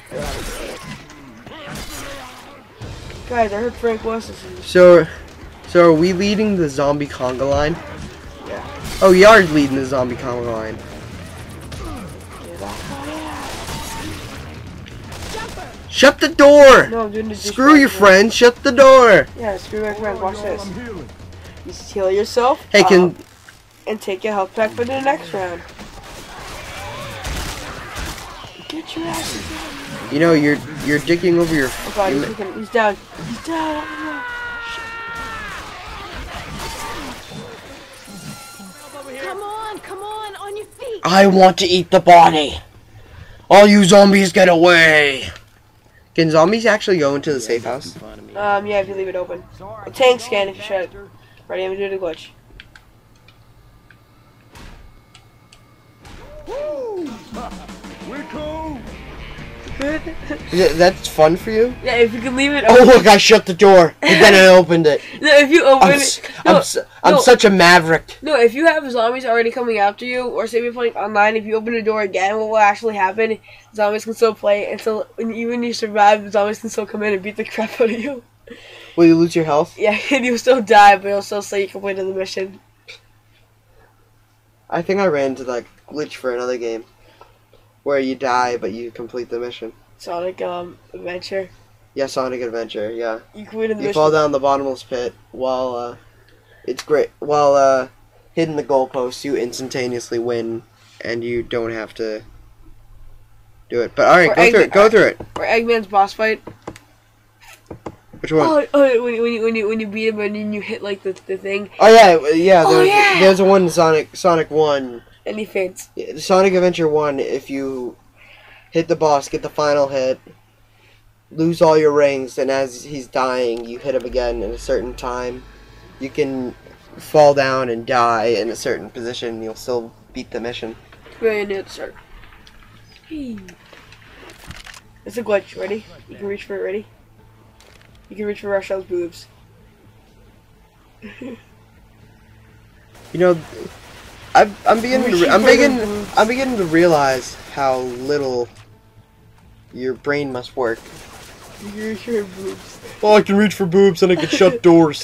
Guys, I heard Frank was. So are we leading the zombie conga line? Yeah. Oh, we are leading the zombie conga line. Shut the door! No, I'm doing the Screw your friend, shut the door! Yeah, screw my friend, watch this. You heal yourself, Hey, and take your health back for the next round. Get your ass in. You know, you're dicking over your... Oh god, he's down. He's down. Come on your feet. I want to eat the body! All you zombies get away! Can zombies actually go into the safe house? Yeah, if you leave it open. A tank scan if you shut it. Ready, I'm gonna do the glitch. We're cool. That's fun for you? Yeah, if you can leave it Oh open. look, I shut the door, and then I opened it. No, if you open it. I'm such a maverick. No, if you have zombies already coming after you, or say you're playing online, if you open the door again, what will actually happen? Zombies can still play until even you survive. The zombies can still come in and beat the crap out of you. Will you lose your health? Yeah, and you'll still die, but you'll still say you completed the mission. I think I ran into that glitch for another game, where you die but you complete the mission. Sonic Adventure. Yeah, Sonic Adventure. Yeah. You completed the You mission. fall down the bottomless pit while it's great. While hitting the goalpost, you instantaneously win, and you don't have to do it. But all right, go through it. Or Eggman's boss fight. Which one? Oh, when you beat him and then you hit like the thing Oh yeah. Oh, yeah. There's a one in Sonic 1. and he faints. Sonic Adventure 1, if you hit the boss, get the final hit, lose all your rings, and as he's dying, you hit him again in a certain time, you can fall down and die in a certain position, and you'll still beat the mission. Really new to start. It's a glitch. Ready? You can reach for it. Ready? You can reach for Rochelle's boobs. You know, I'm beginning to realize how little your brain must work. You can reach for her boobs. Well, I can reach for boobs and I can shut doors.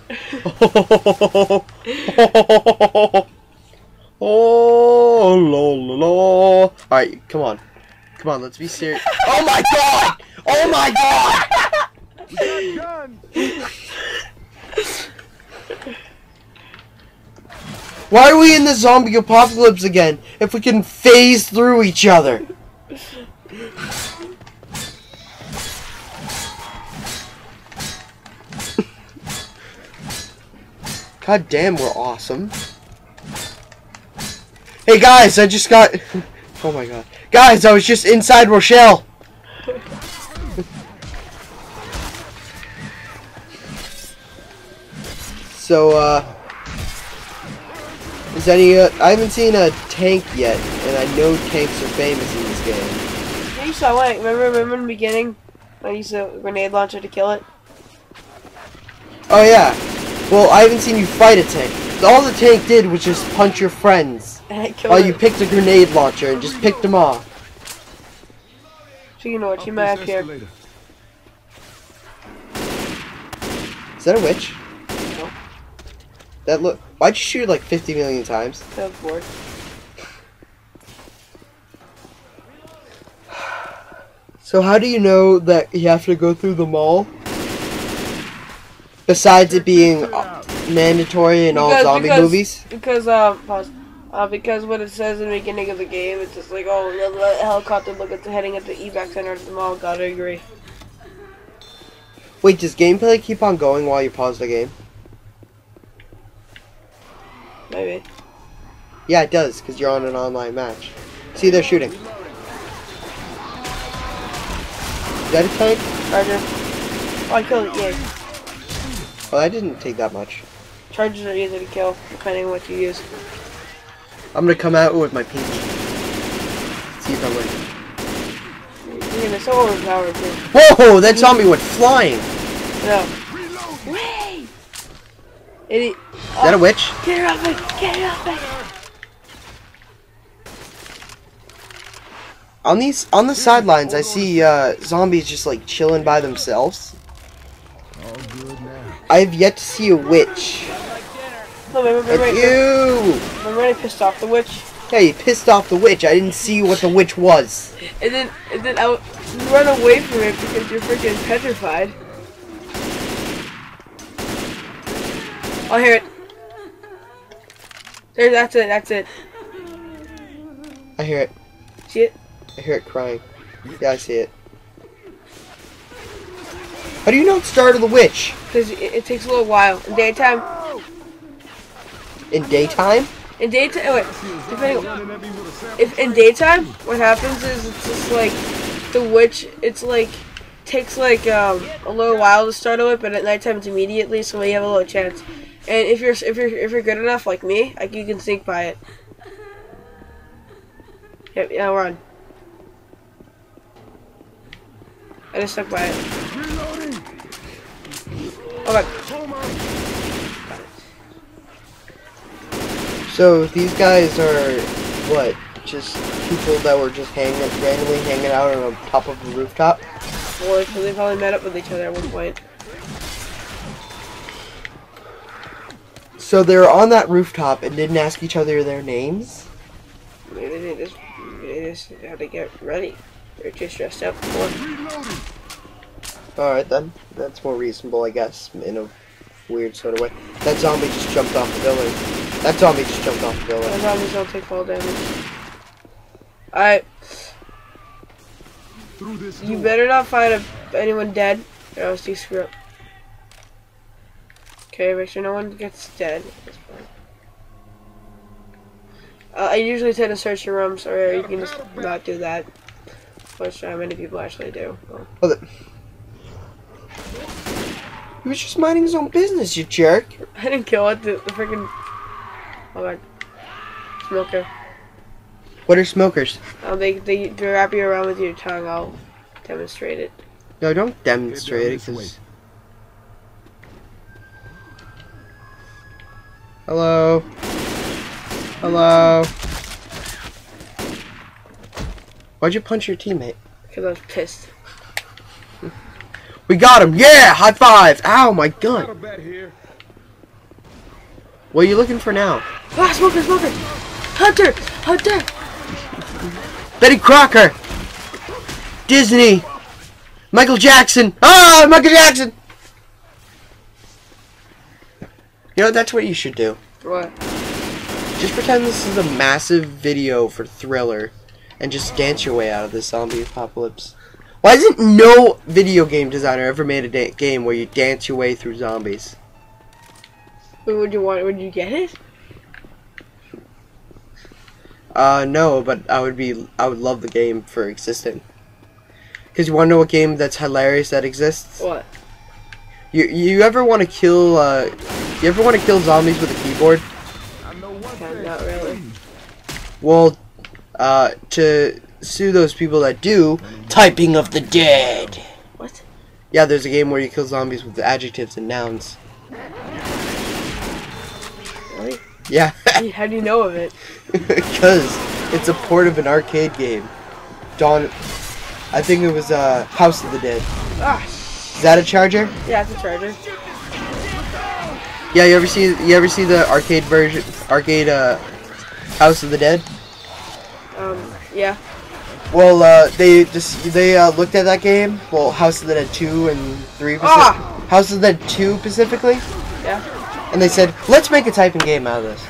Oh, la la la. Alright, come on. Come on, let's be serious. Oh my god! Oh my god! We got guns. Why are we in the zombie apocalypse again if we can phase through each other? God damn, we're awesome. Hey guys, I just got... Oh my god. Guys, I was just inside Rochelle. So, is any, I haven't seen a tank yet, and I know tanks are famous in this game. Yeah, you saw one. Remember in the beginning? I used a grenade launcher to kill it. Oh yeah. Well, I haven't seen you fight a tank. All the tank did was just punch your friends. And I killed While it. you picked a grenade launcher and just picked them off. So you know what? She might appear. Is that a witch? No. That look. Why'd you shoot it like 50 million times? I was bored. So how do you know that you have to go through the mall? Besides it being mandatory in all zombie movies? Because pause. Because what it says in the beginning of the game, it's just like, oh, the helicopter heading at the evac center at the mall. Gotta agree. Wait, does gameplay keep on going while you pause the game? Maybe. Yeah, it does, because you're on an online match. See, they're shooting. Is that a tank? Charger. Oh, I killed it, yay. Well, that didn't take that much. Chargers are easy to kill, depending on what you use. I'm gonna come out with my pinky. See if I win. Yeah, they're so overpowered, too. Whoa! That zombie went flying! No. Wait! Idiot. Is that a witch? Get her off me! Get her off me! On the sidelines, I see zombies just like chilling by themselves. All good now. I've yet to see a witch. No, Like remember you. when I pissed off the witch? Yeah, you pissed off the witch. I didn't see what the witch was. And then you run away from it because you're freaking petrified. I'll hear it. There, that's it. I hear it. See it? I hear it crying. Yeah, I see it. How do you know it started the witch? Because it takes a little while. In daytime, In daytime? wait, if in daytime, what happens is it's just like the witch. It's like takes like a little while to start it, but at nighttime it's immediately, so you have a little chance. And if you're good enough, like me, like you can sneak by it. Yep, yeah, we're on. I just stuck by it. Okay. So these guys are what? Just people that were just randomly hanging out on the top of a rooftop? Or so they probably met up with each other at one point. So they were on that rooftop and didn't ask each other their names? Maybe they just had to get ready. They're just dressed up for. Alright then. That's more reasonable, I guess, in a weird sort of way. That zombie just jumped off the building. That zombie just jumped off the building. The zombies don't take fall damage. Alright. You better not find anyone dead, or else you screw up. Okay, make sure no one gets dead at this point. I usually tend to search the rooms, or you can just not do that. Which many people actually do. Oh, he was just minding his own business, you jerk. I didn't kill it, the freaking... Oh god. Smoker. What are smokers? They wrap you around with your tongue. I'll demonstrate it. No, don't demonstrate it, because... Hello? Hello? Why'd you punch your teammate? Because I was pissed. We got him! Yeah! High five! Ow, my gun! What are you looking for now? Ah, smoker! Hunter! Betty Crocker! Disney! Michael Jackson! Ah! Michael Jackson! You know, that's what you should do. What? Just pretend this is a massive video for Thriller and just dance your way out of this zombie apocalypse. Why hasn't no video game designer ever made a game where you dance your way through zombies? Would you get it? No, but I would love the game for existing. Cause you wanna know what game that's hilarious that exists? What? You ever wanna kill zombies with a keyboard? Yeah, not really. Well, to sue those people that do, typing of the dead. What? Yeah, there's a game where you kill zombies with adjectives and nouns. Really? Yeah. How do you know of it? Because it's a port of an arcade game. I think it was House of the Dead. Ah. Is that a charger? Yeah, it's a charger. Yeah, you ever see the arcade version, House of the Dead? Yeah. Well, they looked at that game. Well, House of the Dead 2 and 3. House of the Dead 2 specifically. Yeah. And they said, let's make a typing game out of this.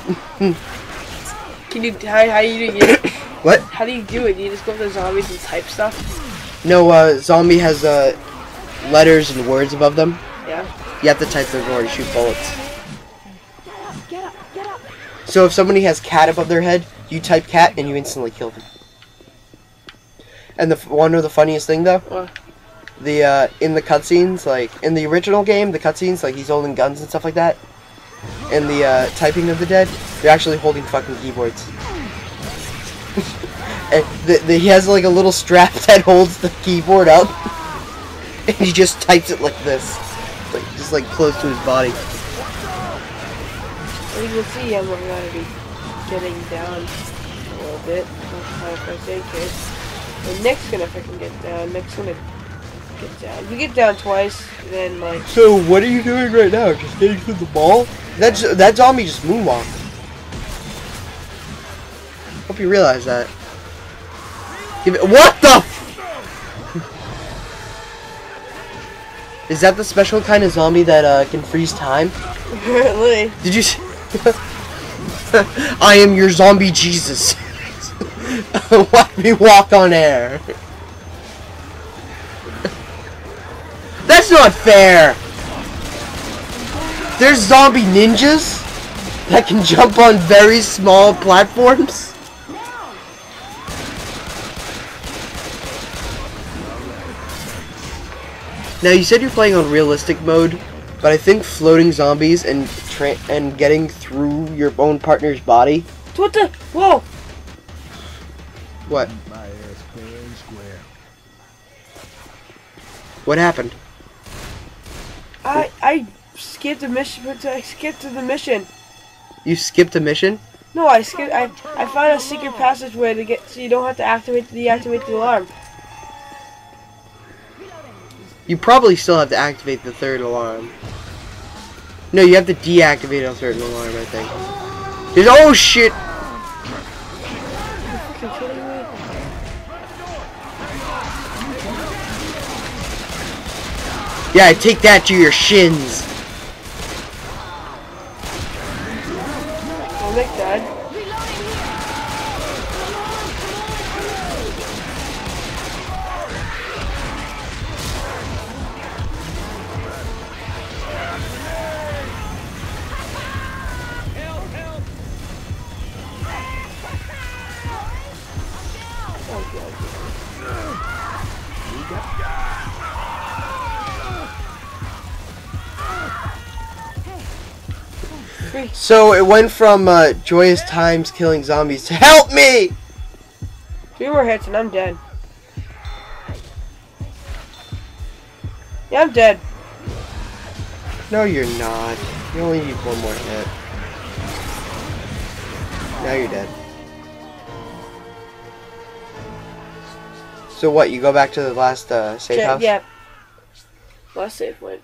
Can you? How do you do it? What? How do you do it? Do you just go to the zombies and type stuff? No, zombie has letters and words above them. Yeah. You have to type them or you shoot bullets. Get up, get up. So if somebody has cat above their head, you type cat and you instantly kill them. And one of the funniest thing though, What? In the cutscenes, like in the original game, the cutscenes, like he's holding guns and stuff like that. In the typing of the dead, they're actually holding fucking keyboards. And he has like a little strap that holds the keyboard up, and he just types it like this, like just like close to his body. Well, you can see I'm going to be getting down a little bit. That's my first aid kit. And Nick's gonna freaking get down. Nick's gonna get down. You get down twice, then like. So what are you doing right now? Just getting through the ball? That zombie just moonwalked. Hope you realize that. What the? Is that the special kind of zombie that can freeze time? Apparently. Did you? I am your zombie Jesus. Let me walk on air. That's not fair. There's zombie ninjas that can jump on very small platforms. Now you said you're playing on realistic mode, but I think floating zombies and getting through your own partner's body. What the? Whoa! What? My ass fair and square. What happened? I skipped the mission. I skipped to the mission. You skipped a mission? No, I skipped. I found a secret passageway to get so you don't have to deactivate the alarm. You probably still have to activate the third alarm. No, you have to deactivate a certain alarm, I think. Oh shit! Are you kidding me? Yeah, take that to your shins. Oh, Nick died. So it went from joyous times killing zombies to help me! 3 more hits and I'm dead. Yeah, I'm dead. No, you're not. You only need one more hit. Now you're dead. So what, you go back to the last safe house? Yeah. Last save point.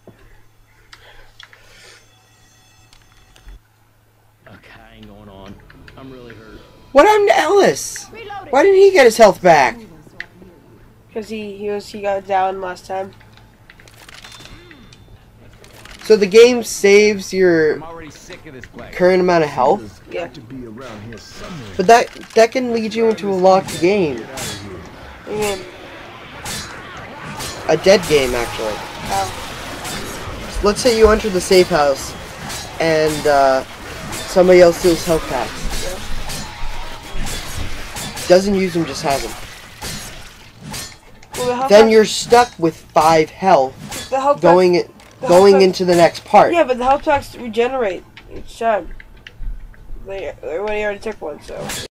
Okay, I ain't going on. I'm really hurt. What happened to Ellis? Why didn't he get his health back? Because he got down last time. So the game saves your I'm already sick of this place. current amount of health, Yeah. Got to be around here somewhere. but that can lead you into a locked game. I mean, A dead game, actually. how? Let's say you enter the safe house and somebody else steals health packs. Doesn't use them, just has them. Well, the health Then packs- you're stuck with 5 health the health packs- going the health packs- into the next part. Yeah, but the health packs regenerate each time. They already took one, so.